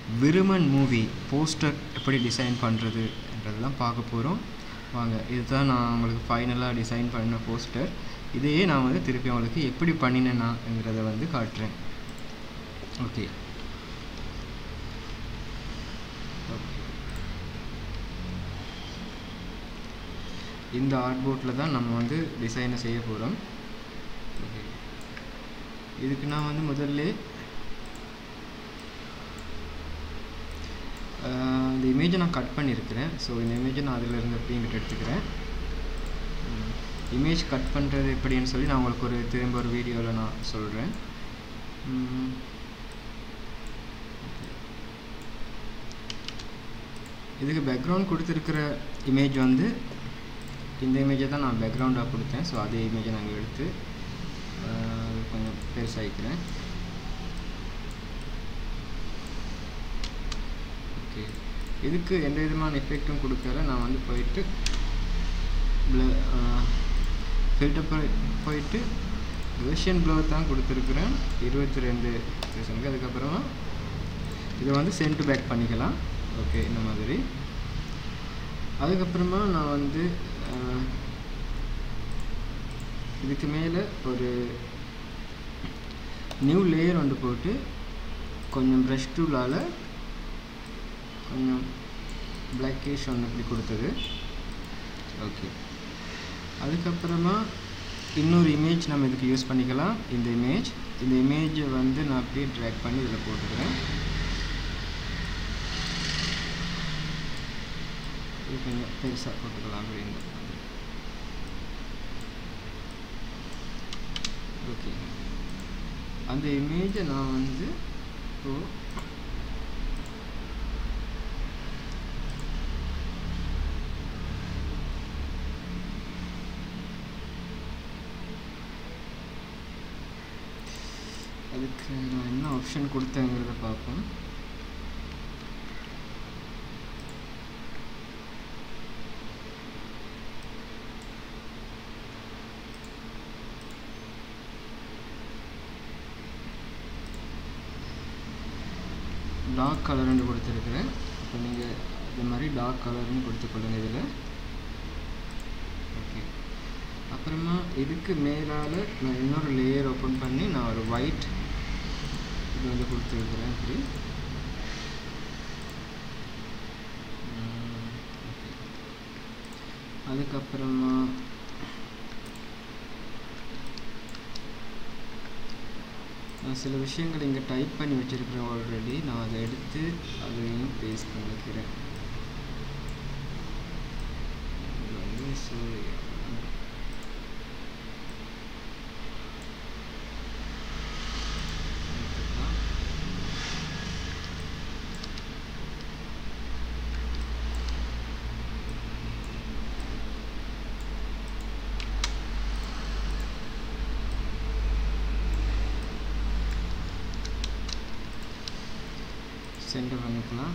Viruman movie poster எப்படி design பண்ணுறதுன்றதெல்லாம் பார்க்க போகிறோம். வாங்க, இதுதான் நான் உங்களுக்கு ஃபைனலாக டிசைன் பண்ண போஸ்டர். இதையே நான் வந்து திருப்பி உங்களுக்கு எப்படி பண்ணினேன்னாங்கிறத வந்து காட்டுறேன். ஓகே, இந்த ஆர்ட்போர்டில் தான் நம்ம வந்து டிசைனை செய்ய போகிறோம். ஓகே, இதுக்கு நான் வந்து முதல்ல இந்த இமேஜை நான் கட் பண்ணியிருக்கிறேன். ஸோ இந்த இமேஜை நான் அதிலிருந்து அப்படிங்கிட்ட எடுத்துக்கிறேன். இமேஜ் கட் பண்ணுறது எப்படின்னு சொல்லி நான் உங்களுக்கு திரும்ப ஒரு வீடியோவில் நான் சொல்கிறேன். இதுக்கு பேக்ரவுண்ட் கொடுத்துருக்கிற இமேஜ் வந்து இந்த இமேஜை தான் நான் பேக்ரவுண்டாக கொடுத்தேன். ஸோ அதே இமேஜை நாங்கள் எடுத்து கொஞ்சம் பெருசாகிக்கிறேன். ஓகே, இதுக்கு எந்த விதமான எஃபெக்டும் கொடுக்கல. நான் வந்து போயிட்டு ஃபில்டர் போயிட்டு வெர்ஷன் ப்ளோ தான் கொடுத்துருக்குறேன் 22%. அதுக்கப்புறமா இதை வந்து சென்ட் பேக் பண்ணிக்கலாம். ஓகே, இந்த மாதிரி. அதுக்கப்புறமா நான் வந்து இதுக்கு மேலே ஒரு நியூ லேயர் ஒன்று போட்டு கொஞ்சம் ப்ரஷ் டூலால் கொஞ்சம் பிளாக்கிஷ் ஒன்று இப்படி கொடுத்தது. ஓகே, அதுக்கப்புறமா இன்னொரு இமேஜ் நம்ம இதுக்கு யூஸ் பண்ணிக்கலாம். இந்த இமேஜை வந்து நான் அப்படியே ட்ராக் பண்ணி இதில் போட்டுக்கிறேன். இது கொஞ்சம் பெருசாக போட்டுக்கலாம் அப்படின்னு. ஓகே, அந்த இமேஜை நான் வந்து அதுக்கு நான் என்ன ஆப்ஷன் கொடுத்தேங்கிறத பார்ப்போம். டார்க் கலர்னு கொடுத்துருக்குறேன். இப்போ நீங்கள் இது மாதிரி டார்க் கலர்னு கொடுத்துக்கொள்ளுங்க இதில். ஓகே, அப்புறமா இதுக்கு மேலால் நான் இன்னொரு லேயர் ஓப்பன் பண்ணி நான் ஒரு ஒயிட் இது வந்து கொடுத்துருக்குறேன் இப்படி. அதுக்கப்புறமா நான் சில விஷயங்கள் இங்கே டைப் பண்ணி வச்சுருக்கிறேன் ஆல்ரெடி. நான் அதை எடுத்து அதையும் பேஸ்ட் பண்ணிக்கிறேன். இது வந்து சென்டர் பண்ணிக்கலாம்.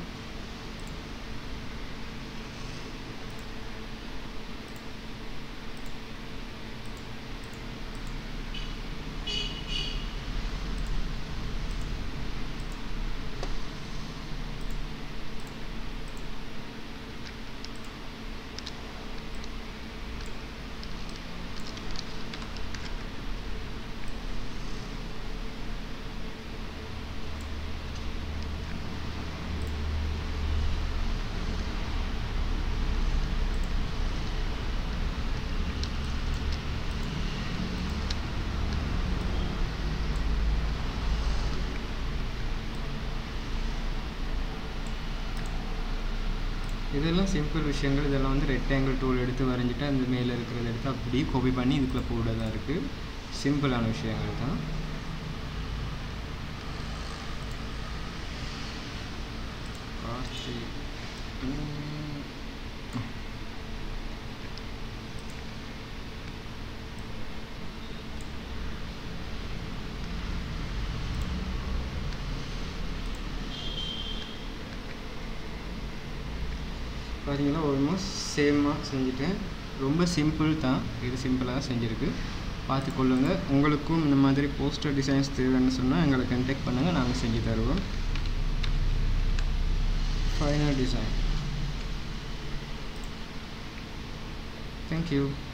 இதெல்லாம் சிம்பிள் விஷயங்கள். இதெல்லாம் வந்து ரெக்டாங்கிள் டூல் எடுத்து வரைஞ்சிட்டு அந்த மேலே இருக்கிறத எடுத்து அப்படியே காப்பி பண்ணி இதுக்குள்ளே போட தான் இருக்குது. சிம்பிளான விஷயங்கள் தான். பார்த்தீங்கன்னா ஆல்மோஸ்ட் சேமாக செஞ்சுட்டேன். ரொம்ப சிம்பிள் தான் இது, சிம்பிளாக செஞ்சுருக்கு. பார்த்துக்கொள்ளுங்க. உங்களுக்கும் இந்த மாதிரி போஸ்டர் டிசைன்ஸ் தேவைன்னு சொன்னால் எங்களை கான்டாக்ட் பண்ணுங்கள், நாங்கள் செஞ்சு தருவோம். final design. Thank you.